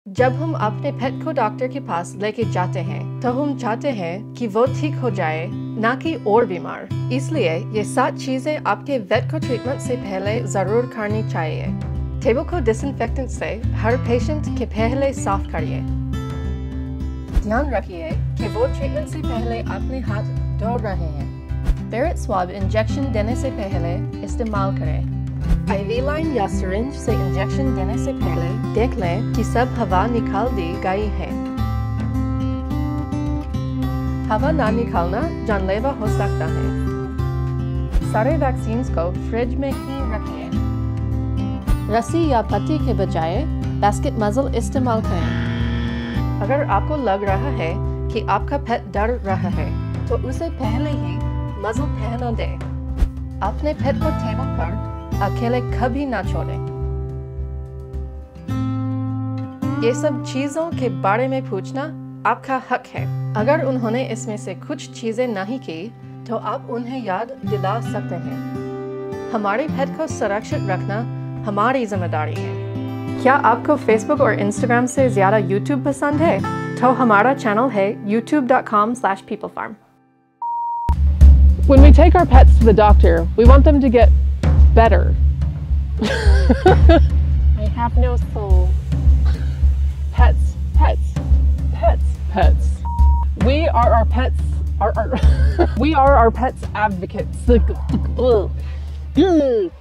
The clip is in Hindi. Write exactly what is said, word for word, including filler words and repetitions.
जब हम अपने पेट को डॉक्टर के पास लेके जाते हैं तो हम चाहते हैं कि वो ठीक हो जाए, ना कि और बीमार। इसलिए ये सात चीजें आपके वेट को ट्रीटमेंट से पहले जरूर करनी चाहिए। टेबल को डिसइंफेक्टेंट से हर पेशेंट के पहले साफ करिए। ध्यान रखिए कि वो ट्रीटमेंट से पहले अपने हाथ धो रहे हैं। फेरेट स्वाब इंजेक्शन देने से पहले इस्तेमाल करें। आईवी लाइन या सिरिंज से इंजेक्शन देने से पहले देख लें कि सब हवा निकाल दी गई है। हवा ना निकालना जानलेवा हो सकता है। सारे वैक्सीन को फ्रिज में ही रखिए। रस्सी या पट्टी के बजाय बास्केट मजल इस्तेमाल करें। अगर आपको लग रहा है कि आपका पेट डर रहा है तो उसे पहले ही मजल पहना दें। अपने पेट को टेबल पर अकेले कभी ना छोड़ें। ये सब चीजों के बारे में पूछना आपका हक है। अगर उन्होंने इसमें से कुछ चीजें नहीं की तो आप उन्हें याद दिला सकते हैं। हमारे पेट को सुरक्षित रखना हमारी जिम्मेदारी है। क्या आपको फेसबुक और इंस्टाग्राम से ज्यादा यूट्यूब पसंद है? तो हमारा चैनल है YouTube dot com slash people farm. When we take our pets to the doctor, we want them to get better. I have no soul. Pets, pets, pets, pets. We are our pets. Our, our we are our pets' advocates.